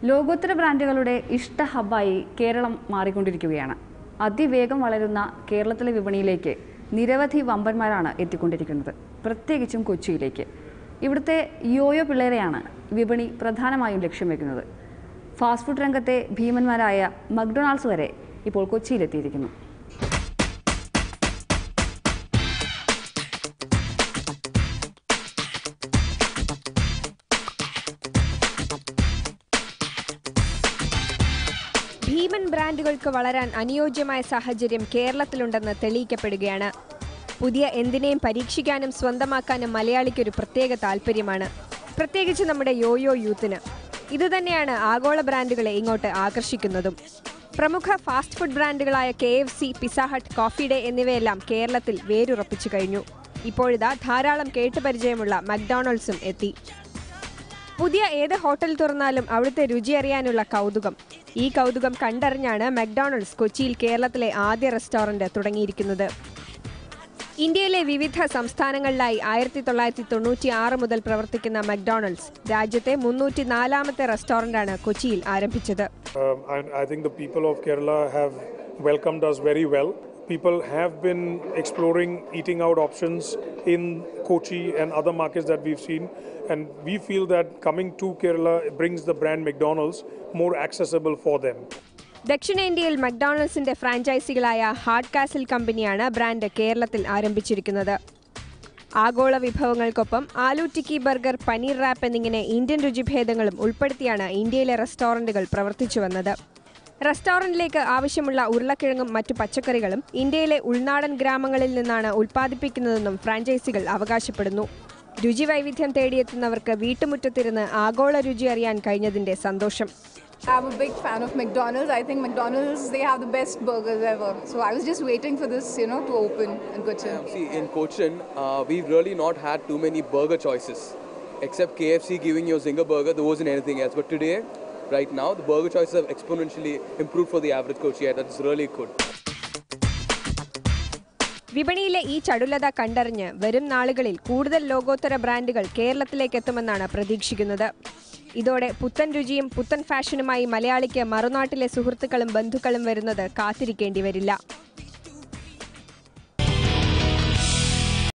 ലോകോത്തര ബ്രാൻഡുകളുടെ ഇഷ്ട ഹബ്ബായി കേരളം മാറിക്കൊണ്ടിരിക്കുകയാണ്. അതിവേഗം വളരുന്ന കേരളത്തിലെ വിപണിയിലേക്ക് നിരവധി വമ്പന്മാരാണ് എത്തിക്കൊണ്ടിരിക്കുന്നത്, പ്രത്യേകിച്ചും കൊച്ചിയിലേക്ക്. ഇവിടുത്തെ യോയോ പിള്ളേരെയാണ് വിപണി പ്രധാനമായും ലക്ഷ്യം വയ്ക്കുന്നത്. ഫാസ്റ്റ് ഫുഡ് രംഗത്തെ ഭീമന്മാരായ മക്ഡൊണാൾഡ്സ് വരെ ഇപ്പോൾ കൊച്ചിയിലെത്തിയിരിക്കുന്നു. ഭീമൻ ബ്രാൻഡുകൾക്ക് വളരാൻ അനുയോജ്യമായ സാഹചര്യം കേരളത്തിലുണ്ടെന്ന് തെളിയിക്കപ്പെടുകയാണ്. പുതിയ എന്തിനേയും പരീക്ഷിക്കാനും സ്വന്തമാക്കാനും മലയാളിക്കൊരു പ്രത്യേക താല്പര്യമാണ്, പ്രത്യേകിച്ച് നമ്മുടെ യോയോ യൂത്തിന്. ഇതുതന്നെയാണ് ആഗോള ബ്രാൻഡുകളെ ഇങ്ങോട്ട് ആകർഷിക്കുന്നതും. പ്രമുഖ ഫാസ്റ്റ് ഫുഡ് ബ്രാൻഡുകളായ KFC, pizza hut, coffee day എന്നിവയെല്ലാം കേരളത്തിൽ വേരുറപ്പിച്ചു കഴിഞ്ഞു. ഇപ്പോഴിതാ ധാരാളം കേട്ടുപരിചയമുള്ള മക്ഡൊണാൾഡ്സും എത്തി. പുതിയ ഏത് ഹോട്ടൽ തുറന്നാലും അവിടുത്തെ രുചി അറിയാനുള്ള കൗതുകം. ഈ കൗതുകം കണ്ടറിഞ്ഞാണ് മക്ഡൊണാൾഡ്സ് കൊച്ചിയിൽ കേരളത്തിലെ ആദ്യ റെസ്റ്റോറന്റ് തുടങ്ങിയിരിക്കുന്നത്. ഇന്ത്യയിലെ വിവിധ സംസ്ഥാനങ്ങളിലായി 1996 മുതൽ പ്രവർത്തിക്കുന്ന മക്ഡൊണാൾഡ്സ് രാജ്യത്തെ 304ാമത്തെ റെസ്റ്റോറന്റാണ് കൊച്ചിയിൽ ആരംഭിച്ചത്. I think the people of Kerala have welcomed us very well. People have been exploring eating out options in Kochi and other markets that we've seen, and we feel that coming to Kerala brings the brand McDonald's more accessible for them. ദക്ഷിണേന്ത്യയിൽ മക്ഡൊണാൾഡ്സിന്റെ ഫ്രാഞ്ചൈസികളായ hard castle കമ്പനിയാണ് brand കേരളത്തിൽ ആരംഭിച്ചിരിക്കുന്നത്. ആഗോള വിഭവങ്ങൾക്കൊപ്പം aloo tikki burger, paneer wrap എന്നിങ്ങനെ Indian രുചിഭേദങ്ങളും ഉൾപ്പെടുത്തിയാണ് ഇന്ത്യയിലെ റെസ്റ്റോറന്റുകൾ പ്രവർത്തിച്ചു വന്നത്. റെസ്റ്റോറന്റിലേക്ക് ആവശ്യമുള്ള ഉരുളക്കിഴങ്ങും മറ്റു പച്ചക്കറികളും ഇന്ത്യയിലെ ഉൾനാടൻ ഗ്രാമങ്ങളിൽ നിന്നാണ് ഉൽപ്പാദിപ്പിക്കുന്നതെന്നും ഫ്രാഞ്ചൈസികൾ അവകാശപ്പെടുന്നു. രുചി വൈവിധ്യം തേടിയെത്തുന്നവർക്ക് വീട്ടുമുറ്റത്തിരുന്ന് ആഗോള രുചി അറിയാൻ കഴിഞ്ഞതിന്റെ സന്തോഷം. I'm a big fan of McDonald's. I think McDonald's, they have the best burgers ever. So I was just waiting for this, to open in Cochin. See, in Cochin, we've really not had too many burger choices. Except KFC giving you a Zinger burger, there wasn't anything else. But today, right now, the burger choices have exponentially improved for the average Kochiite. That's really good. വിപണിയിലെ ഈ ചടുലത കണ്ടറിഞ്ഞ് വരും നാളുകളിൽ കൂടുതൽ ലോകോത്തര ബ്രാൻഡുകൾ കേരളത്തിലേക്ക് എത്തുമെന്നാണ് പ്രതീക്ഷിക്കുന്നത്. ഇതോടെ പുത്തൻ രുചിയും പുത്തൻ ഫാഷനുമായി മലയാളിക്ക് മറുനാട്ടിലെ സുഹൃത്തുക്കളും ബന്ധുക്കളും വരുന്നത് കാത്തിരിക്കേണ്ടി വരില്ല.